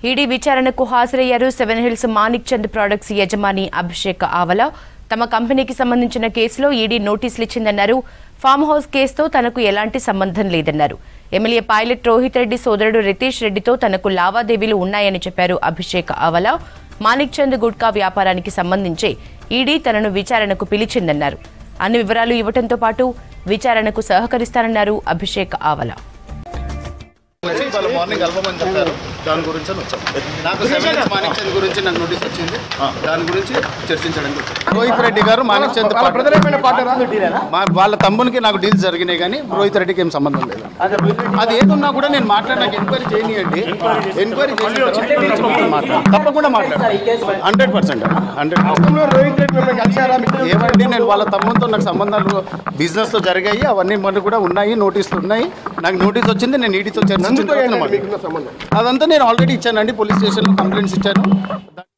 ED విచారణకు హాజరయ్యారు seven hills Manik Chand products యజమాని అభిషేక్ ఆవల. తమ కంపెనీకి సంబంధించిన కేసులో ఈడీ నోటీసులు ఇచ్చిందన్నారు. ఫామ్ హౌస్ కేసుతో తనకు ఎలాంటి సంబంధం లేదన్నారు. ఎమ్మెల్యే పైలట్ రోహిత్ రెడ్డి సోదరుడు రితేష్ రెడ్డితో తనకు లావాదేవీలు ఉన్నాయని చెప్పారు అభిషేక్ ఆవల. మాణిక్ చంద్ గుట్కా వ్యాపారానికి సంబంధించి ఈడీ తనను విచారణకు పిలిచిందన్నారు. అన్ని వివరాలు ఇవ్వడంతో పాటు విచారణకు సహకరిస్తానన్నారు అభిషేక్ ఆవల. మార్నింగ్ అల్పమని చెప్పారు, దాని గురించి నాకు సెవెన్ హిల్స్ మాణిక్ చంద్ గురించి నాకు నోటీస్ వచ్చింది, దాని గురించి చర్చించడానికి వచ్చాను. రోహిత్ రెడ్డి గారు మాణిక్ చంద్ వాళ్ళ తమ్మునికి నాకు డీల్స్ జరిగినాయి, కానీ రోహిత్ రెడ్డికి ఏం సంబంధం లేదు. అది ఏదున్నా కూడా నేను నాకు ఎంక్వైరీ చేయనియండి. ఎంక్వైరీ తప్పకుండా మాట్లాడారు 100%. ఏమండి, నేను వాళ్ళ తమ్ముతో నాకు సంబంధాలు బిజినెస్తో జరిగాయి, అవన్నీ మనకు కూడా ఉన్నాయి, నోటీసులు ఉన్నాయి. నాకు నోటీస్ వచ్చింది, నేను ఈడీతో చర్చించిన అదంతా నేను ఆల్రెడీ ఇచ్చానండి. పోలీస్ స్టేషన్లో కంప్లైంట్స్ ఇచ్చాను.